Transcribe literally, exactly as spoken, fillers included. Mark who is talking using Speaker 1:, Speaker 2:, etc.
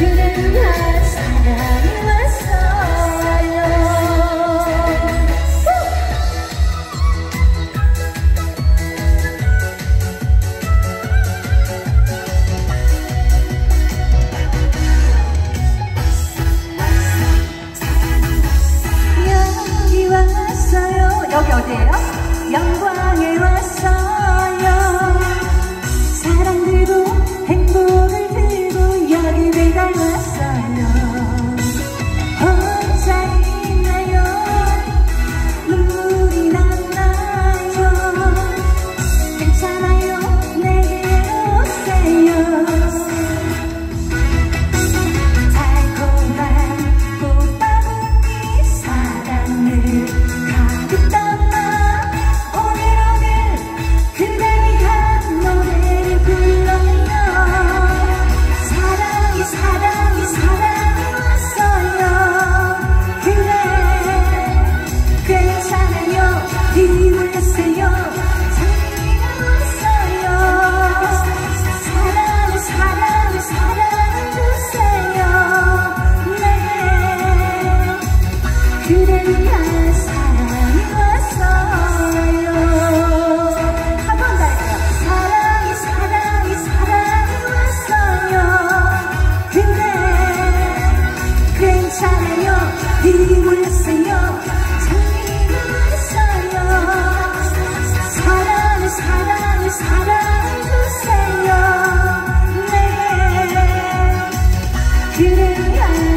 Speaker 1: 그를 위한 사랑이 왔어요. 여기 왔어요. 여기 어디예요? 영광에 왔어요. 사랑 들고 행복을 들고 여기 배달 왔어요. 혼자 있나요? 눈물이 났나요? 괜찮아요. 내게 오세요. 달콤한 꽃바구니 사랑을 가득 담아 오늘 오늘 그대 위한 노래를 불러요. 사랑이 사랑이 사랑이 왔어요. 그래 괜찮아요. 힘을내세요. 장미가 왔어요. 사랑을 사랑을 사랑을 주세요. 네 그대 위한 사랑이 왔어요. 한 번 더 할게요. 사랑이 사랑이 사랑이 왔어요. 그래 괜찮아요. 힘을 내세요. 장미가 왔어요. 사랑을 사랑을 사랑을 주세요. 네 그래 위한